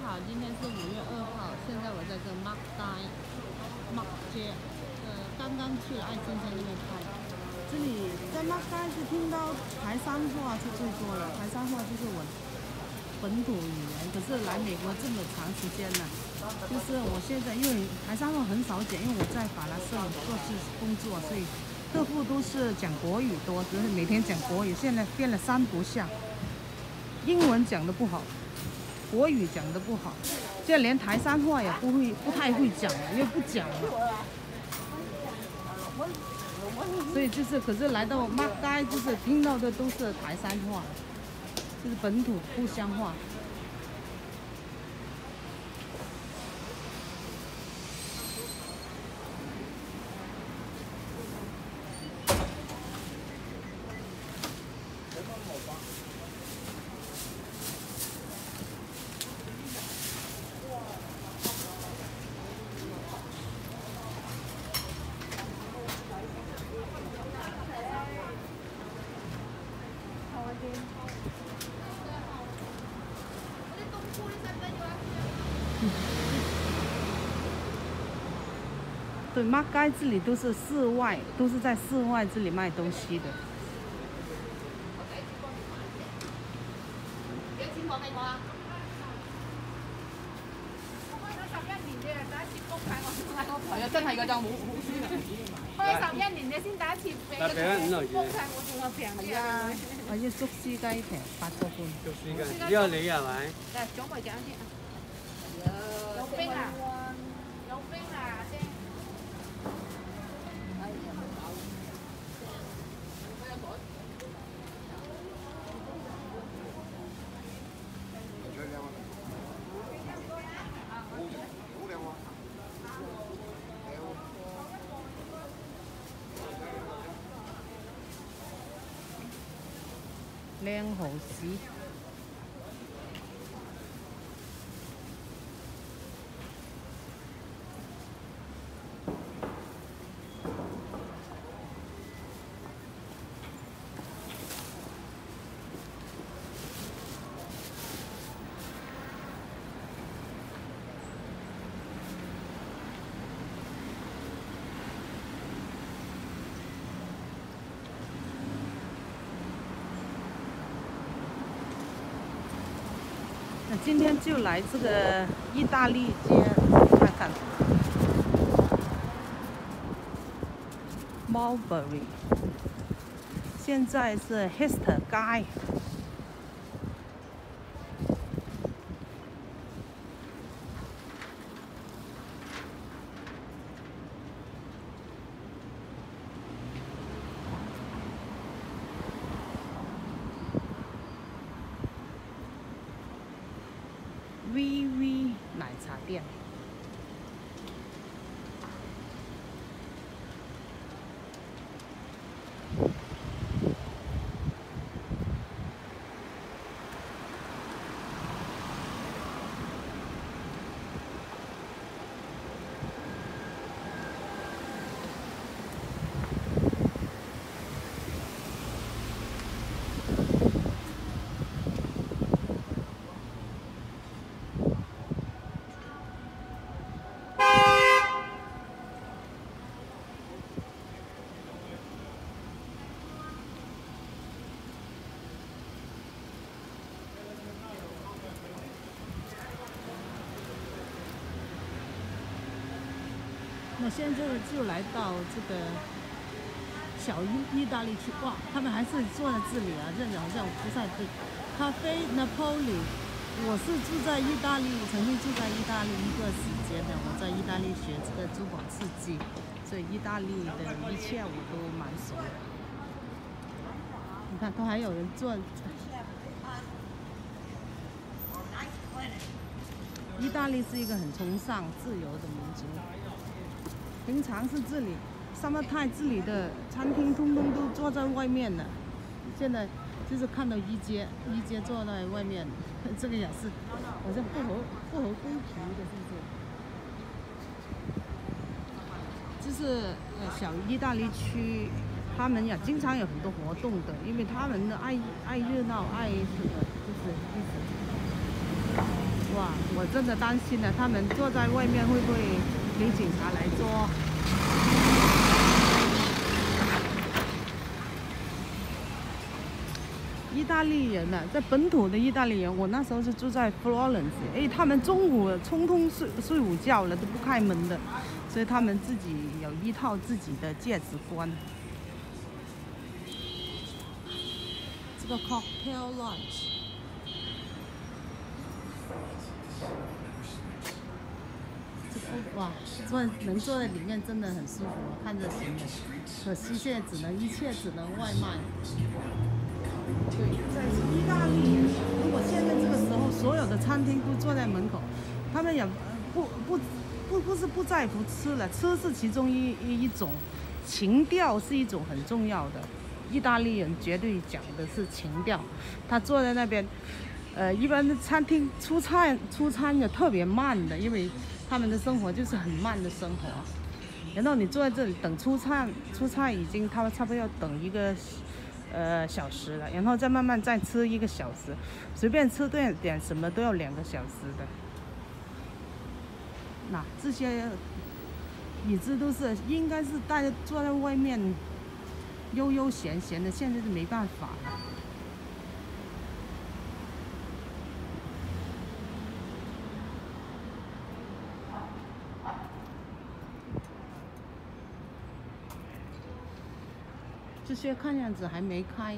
好，今天是5月2号，现在我在这Mark街，刚刚去了爱先生那边拍。这里在Mark是听到台山话是最多的，台山话就是我本土语言。可是来美国这么长时间了，就是我现在因为台山话很少讲，因为我在法拉盛做事工作，所以客户都是讲国语多，就是每天讲国语。现在变了三不像，英文讲得不好。国语讲得不好，现在连台山话也不太会讲了，因为不讲了。所以就是，可是来到Mark街，就是听到的都是台山话，就是本土故乡话。对，Mark街这里都是室外，都是在室外这里卖东西的。 幾多錢講俾我啊？我開咗11年嘅，第一次公睇我係啊，真係㗎咋，冇輸㗎。開咗11年嘅先第一次俾個公睇，我仲有平啲啊！ 我要竹絲雞平8個半。 竹絲雞，呢個你係咪？ 誒，獎位揀先啊！有冰啊！有冰啊！先。 靚蠔豉。那今天就来这个意大利街看看 ，Mulberry， 现在是 Hester 街。VV 奶茶店。那现在就来到这个小意大利区，哇，他们还是坐在这里啊，这好像不太对。咖啡 Napoli， 我是住在意大利，曾经住在意大利一段时间的，我在意大利学这个珠宝设计，所以意大利的一切我都蛮熟的。你看，都还有人坐。意大利是一个很崇尚自由的民族。平常是这里，summertime这里的餐厅通通都坐在外面的，现在就是看到一街坐在外面，这个也是好像不合规矩的，是不是？就是小意大利区，他们也经常有很多活动的，因为他们的爱热闹，爱什么就是意思。我哇，我真的担心了，他们坐在外面会不会给警察来捉？意大利人呢，在本土的意大利人，我那时候是住在 Florence， 他们中午通通睡午觉了，都不开门的，所以他们自己有一套自己的价值观。这个 cocktail lunch。 哇，能坐在里面真的很舒服，看着行了。可惜现在一切只能外卖。对，在意大利，如果现在这个时候所有的餐厅都坐在门口，他们也不是不在乎吃了，吃是其中一种，情调是一种很重要的。意大利人绝对讲的是情调，他坐在那边，一般的餐厅出餐也特别慢的，因为他们的生活就是很慢的生活。然后你坐在这里等出菜已经他们差不多要等1个小时了，然后再慢慢再吃1个小时，随便吃点什么都要2个小时的。那这些椅子都是应该是大家坐在外面悠闲的，现在是没办法了。这些看样子还没开。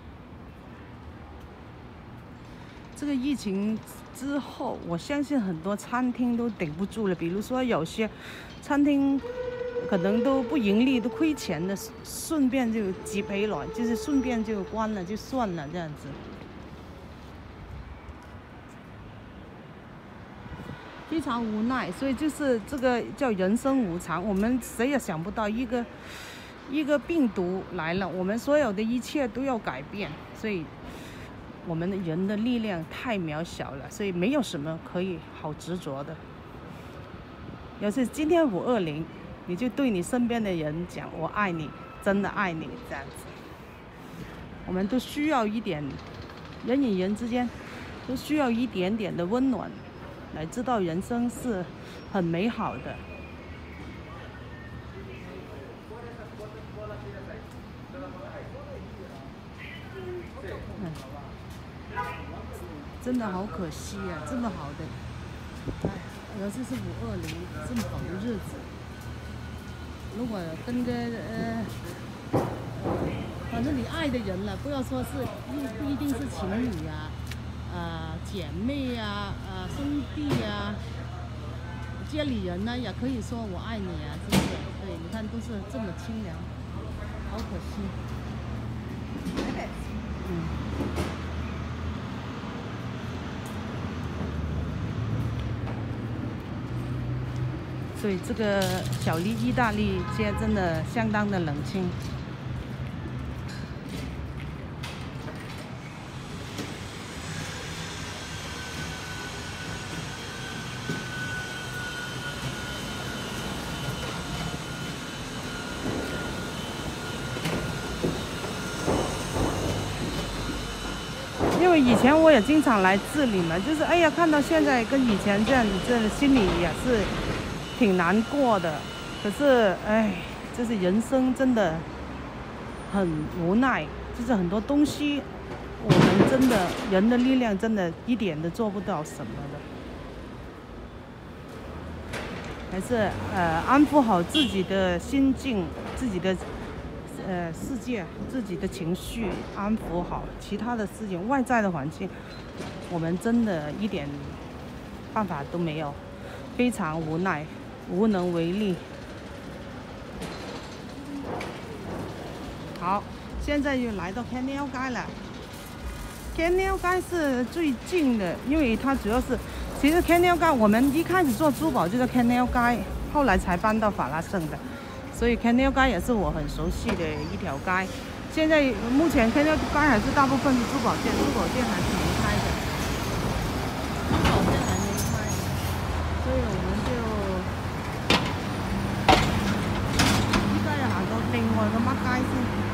这个疫情之后，我相信很多餐厅都顶不住了。比如说，有些餐厅可能都不盈利，都亏钱的，顺便就挤赔了，就是顺便就关了就算了这样子。非常无奈，所以就是这个叫人生无常。我们谁也想不到一个病毒来了，我们所有的一切都要改变，所以我们的人的力量太渺小了，所以没有什么可以好执着的。要是今天520，你就对你身边的人讲我爱你，真的爱你，这样子。我们都需要一点，人与人之间都需要一点点的温暖，来知道人生是很美好的。真的好可惜啊，这么好的，尤其是520这么好的日子，如果跟个反正你爱的人了，不要说是不一定是情侣啊，姐妹啊，兄弟啊，家里人呢，也可以说我爱你啊，是不是？对，你看都是这么清凉，好可惜。所以这个小意大利街真的相当的冷清。因为以前我也经常来这里嘛，就是哎呀，看到现在跟以前这样子，这心里也是挺难过的。可是哎，就是人生真的很无奈，就是很多东西我们真的人的力量真的一点都做不到什么的，还是安抚好自己的心境，自己的世界，自己的情绪安抚好，其他的事情外在的环境我们真的一点办法都没有，非常无奈，无能为力。好，现在又来到 Canal 街了。Canal 街是最近的，因为它主要是，其实 Canal 街我们一开始做珠宝就在 Canal 街，后来才搬到法拉盛的，所以 Canal 街也是我很熟悉的一条街。现在目前 Canal 街还是大部分是珠宝店，珠宝店还是没开的，珠宝店还没开，所以我们就依家又行到另外個乜街先。